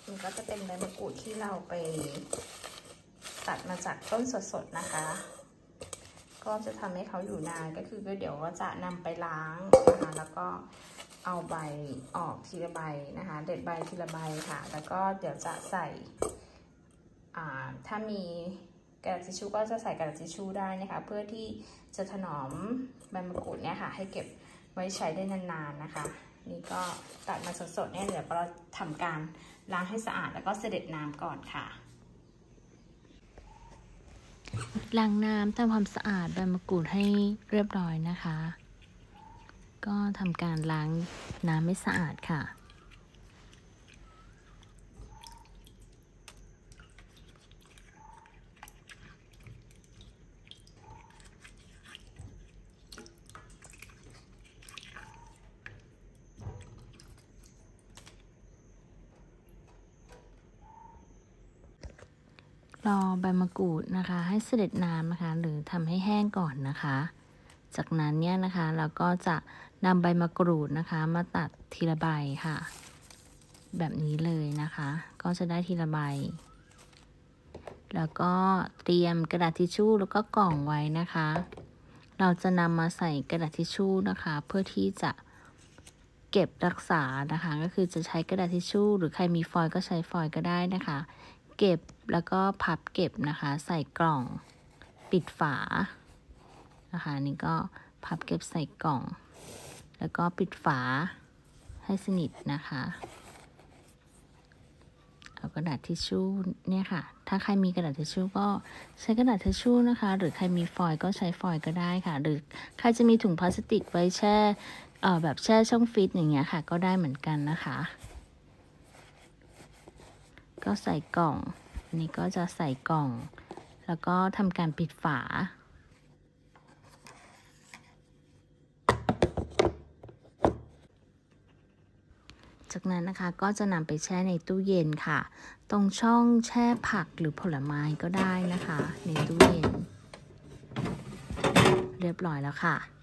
มันก็จะเป็นใบมะกรูดที่เราไปตัดมาจากต้นสดๆนะคะก็จะทำให้เขาอยู่นานก็คือเดี๋ยวก็จะนำไปล้างนะคะแล้วก็เอาใบออกทีละใบนะคะเด็ดใบทีละใบค่ะแล้วก็เดี๋ยวจะใส่ถ้ามีกระดาษทิชชู่ก็จะใส่กระดาษทิชชู่ได้นะคะเพื่อที่จะถนอมใบมะกรูดเนี่ยค่ะให้เก็บไว้ใช้ได้นานๆนะคะนี่ก็ตัดมาสดๆเนี่ยเดี๋ยวเราทำการล้างให้สะอาดแล้วก็เสด็จน้ำก่อนค่ะล้างน้ำทำความสะอาดใบมะกรูดให้เรียบร้อยนะคะก็ทำการล้างน้ำให้สะอาดค่ะรอใบมะกรูดนะคะให้เสด็จน้ำนะคะหรือทำให้แห้งก่อนนะคะจากนั้นเนี่ยนะคะเราก็จะนำใบมะกรูดนะคะมาตัดทีละใบค่ะแบบนี้เลยนะคะก็จะได้ทีละใบแล้วก็เตรียมกระดาษทิชชู่แล้วก็กล่องไว้นะคะเราจะนำมาใส่กระดาษทิชชู่นะคะเพื่อที่จะเก็บรักษานะคะก็คือจะใช้กระดาษทิชชู่หรือใครมีฟอยล์ก็ใช้ฟอยล์ก็ได้นะคะเก็บแล้วก็พับเก็บนะคะใส่กล่องปิดฝานะคะนี่ก็พับเก็บใส่กล่องแล้วก็ปิดฝาให้สนิทนะคะเอากระดาษทิชชู่เนี่ยค่ะถ้าใครมีกระดาษทิชชู่ก็ใช้กระดาษทิชชู่นะคะหรือใครมีฟอยล์ก็ใช้ฟอยล์ก็ได้ค่ะหรือใครจะมีถุงพลาสติกไว้แช่แบบแช่ช่องฟรีซอย่างเงี้ยค่ะก็ได้เหมือนกันนะคะก็ใส่กล่องอันนี้ก็จะใส่กล่องแล้วก็ทำการปิดฝาจากนั้นนะคะก็จะนำไปแช่ในตู้เย็นค่ะตรงช่องแช่ผักหรือผลไม้ก็ได้นะคะในตู้เย็นเรียบร้อยแล้วค่ะ